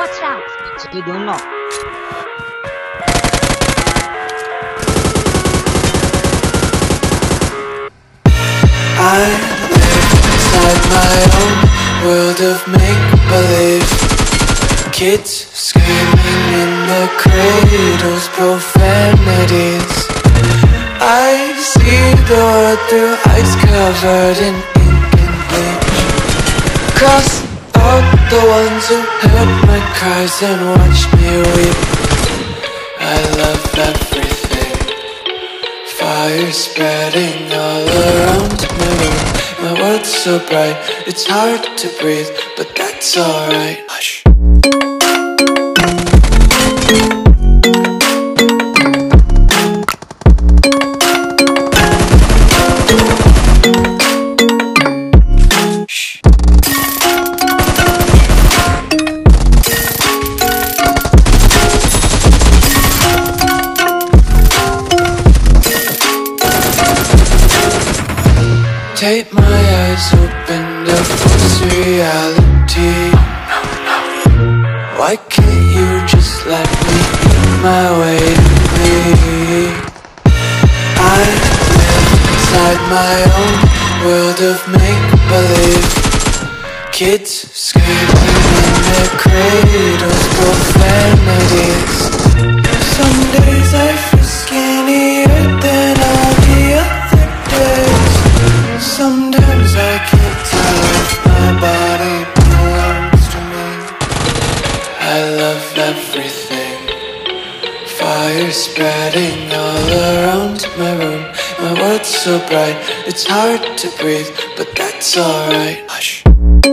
Watch out! You don't know. I live inside my own world of make-believe. Kids screaming in the cradles, profanities. I see the world through ice covered in ink and bleach. Cross out the ones who heard my cries and watched me weep. I love everything. Fire spreading all around my room. My world's so bright, it's hard to breathe, but that's alright. Hush. Take my eyes open to false reality. Why can't you just let me eat my way to me? I live inside my own world of make-believe. Kids screaming in their cradles, profanities. Some days I feel skinnier than all the other days. Sometimes I can't tell if my body belongs to me. I love everything. Fire spreading all around my room. My world's so bright, it's hard to breathe, but that's alright. Hush.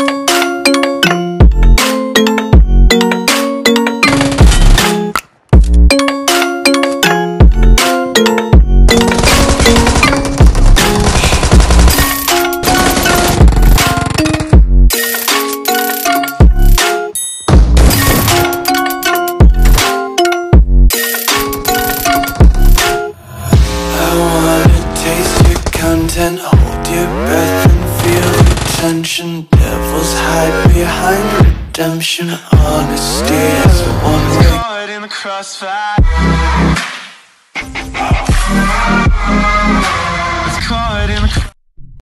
And hold your breath and feel the tension. Devils hide behind redemption. Honesty is the one way. Caught in the crossfire.